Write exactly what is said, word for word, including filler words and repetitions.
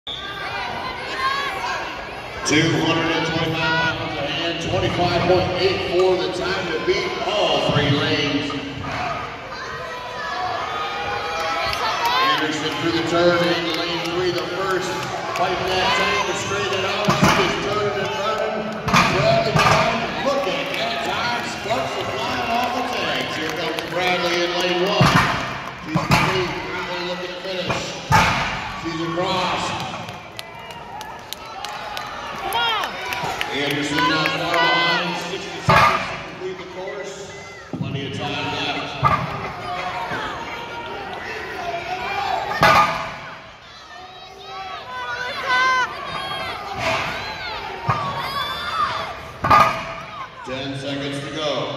two hundred twenty-five pounds ahead, twenty-five point eight four the time to beat all three lanes. Anderson through the turn into lane three, the first. Fighting that tank to straighten it out. She is turning and running. Bradley trying, looking at time. Sparks are flying off the tanks. Here comes Bradley in lane one. She's complete. Bradley looking to finish. She's across. Anderson not far behind, sixty seconds to complete the course. Plenty of time left. Ten seconds to go.